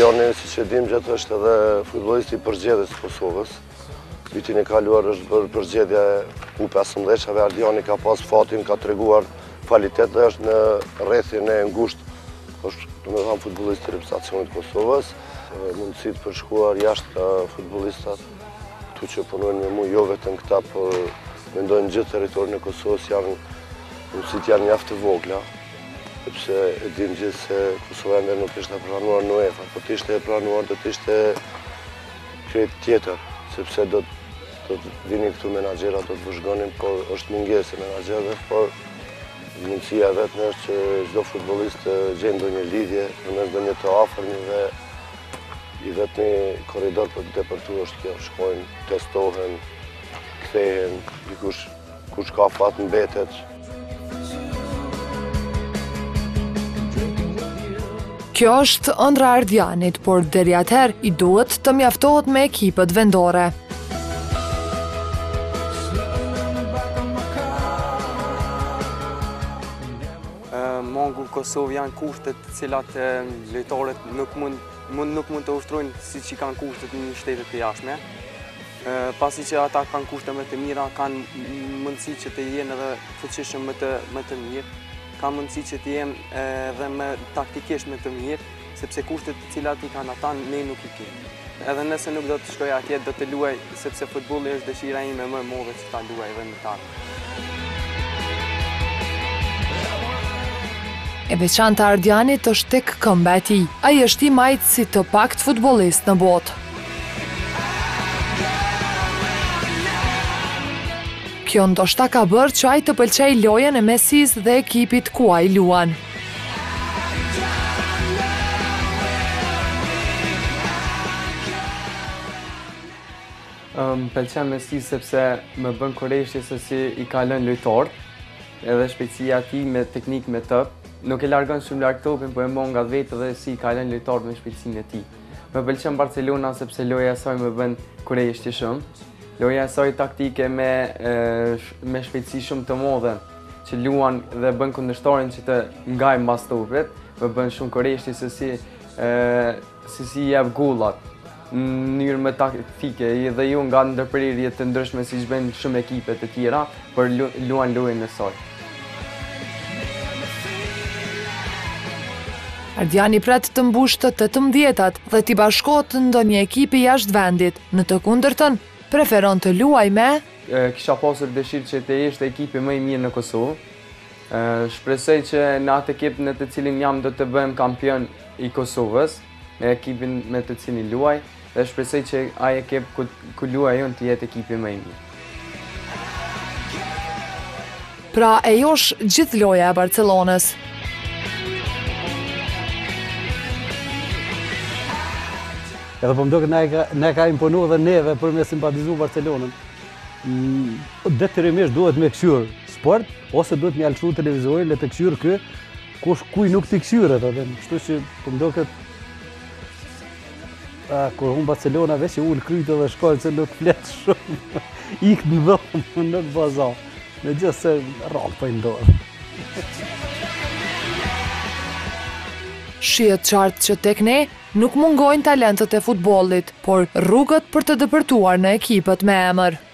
Ardiani, siç e dim gjithë, është edhe futbollisti i përgjedhjes Kosovës. Vitin e kaluar është bërë përgjedhja U15-shave, Ardiani ka pas fatin, ka treguar kvalitet dhe është në rrethin e ngushtë, është domethënë futbollist i reprezentacionit Kosovës. Mundësit për shkuar jashtë futbollistat, këtu që punojnë me mu, jo vetëm këta, por mendojnë gjithë territorin e Kosovës mundësit janë mjaft të vogla, sepse e dim gjithë se Kosova ende nuk ishte pranuar në UEFA, po të ishte pranuar do të ishte krejt tjetër, sepse do të vini këtu menaxhera, do të vëzhgonin, por është mungesë e menaxherëve, por mundësia e vetme është që çdo futbollist të gjejë ndonjë lidhje, në ndonjë të afërmi dhe i vetmi korridor për të depërtuar është kjo, shkojnë, testohen, kthehen, kush ka fat mbetet. Kjo është ëndra e Ardianit, por deri atëherë i duhet të mjaftohet me ekipet vendore. Mongu Kosovë janë kushtet të cilat lojtarët nuk mund të ushtrojnë siç i kanë kushtet në shtetet e jashtme. Pasi që ata kanë kushte më të mira, kanë mundësi që të jenë edhe fuqishëm më të mirë, kanë mundësi që të jenë edhe më taktikisht më të mirë, sepse kushtet të cilat i kanë ata ne nuk i kemi. Edhe nëse nuk do të shkoj atje, do të luaj, sepse futbolli është dëshira ime më e madhe që ta luaj edhe më tani. E veçanta e Ardianit është tek këmbë e tij. Ai është i majtë si të pakt futbollist në botë. Kjo ndoshta ka bërë që ai të pëlqejë lojën e Messis dhe ekipit ku ai luan. Pëlqen Messi sepse më bën kurreshje se si i ka lënë lojtarët, edhe shpejtësia e tij me teknikë me top. Nuk e largon shumë larg topin, po e mon nga vetë dhe si ka lënë lojtarët me shpejtësinë e tij. Më pëlqen Barcelona sepse loja e saj më bën kurreshje shumë. Loja e saj taktike me shpejtësi shumë të madhe që luan dhe bën kundërshtarin që të ngajë mbas topit, më bën shumë kurreshje se si jep gollat në mënyrë më taktike dhe jo nga ndërprerje të ndryshme siç bëjnë shumë ekipe të tjera, por luan lojën e saj. Ardiani pret të mbush të 18-tat dhe t'i bashkohet ndonjë ekipi jashtë vendit. Në të kundërtën, preferon të luaj me Kisha pasur dëshirë që të ishte ekipi më i mirë në Kosovë. Shpresoj që në atë ekip në të cilin jam do të bëhem kampion i Kosovës, me ekipin me të cilin luaj, dhe shpresoj që ai ekip ku luaj unë të jetë ekipi më i mirë. Pra e josh gjithë loja e Barcelonës. Edhe po më duket ne ka imponuar dhe neve për me simpatizu Barcelonën. Detyrimisht duhet me këshyr sport, ose duhet me alçu televizorin le të këshyr kë, kuj nuk t'i këshyret. Kështu që po më duket kur unë Barcelona veç që ullë krytë dhe shkojnë se nuk fletë shumë, ikë në dhomë, nuk baza. Me gjithë se rrallë për ndorë. Shihet qartë që tek ne nuk mungojnë talentët e futbollit, por rrugët për të dëpërtuar në ekipet me emër.